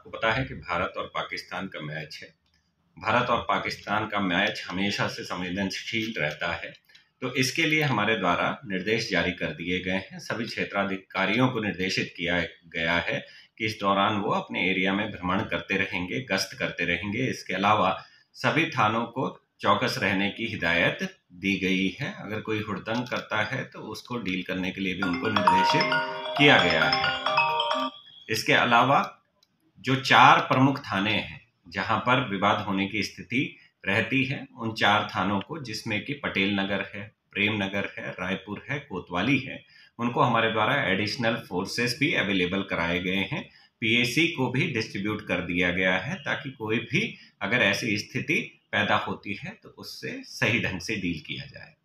आपको पता है कि भारत और पाकिस्तान का मैच है। भारत और पाकिस्तान का मैच हमेशा से संवेदनशील रहता है, तो इसके लिए हमारे द्वारा निर्देश जारी कर दिए गए हैं। सभी क्षेत्राधिकारियों को निर्देशित किया गया है कि इस दौरान वो अपने एरिया में भ्रमण करते रहेंगे, गश्त करते रहेंगे। इसके अलावा सभी थानों को चौकस रहने की हिदायत दी गई है। अगर कोई हुड़दंग करता है तो उसको डील करने के लिए भी उनको निर्देशित किया गया है। इसके अलावा जो 4 प्रमुख थाने हैं जहां पर विवाद होने की स्थिति रहती है, उन 4 थानों को, जिसमें कि पटेल नगर है, प्रेम नगर है, रायपुर है, कोतवाली है, उनको हमारे द्वारा एडिशनल फोर्सेस भी अवेलेबल कराए गए हैं। पीएसी को भी डिस्ट्रीब्यूट कर दिया गया है ताकि कोई भी अगर ऐसी स्थिति पैदा होती है तो उससे सही ढंग से डील किया जाए।